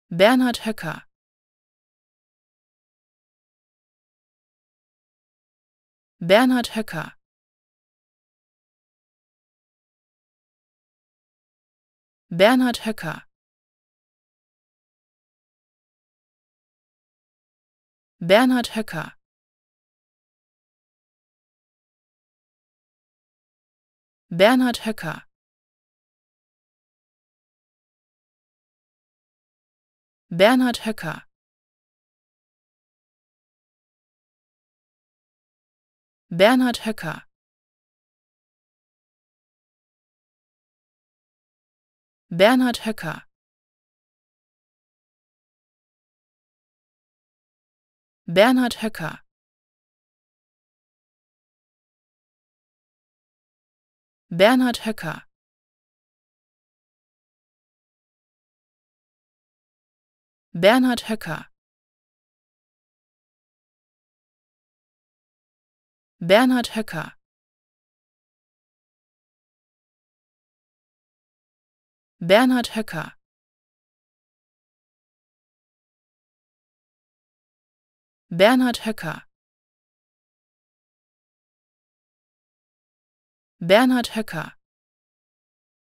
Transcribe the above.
Bernhard Höcker, Bernhard Höcker, Bernhard Höcker, Bernhard Höcker, Bernhard Höcker, Bernhard Höcker, Bernhard Höcker, Bernhard Höcker, Bernhard Höcker, Bernhard Höcker, Bernhard Höcker, Bernhard Höcker, Bernhard Höcker, Bernhard Höcker, Bernhard Höcker,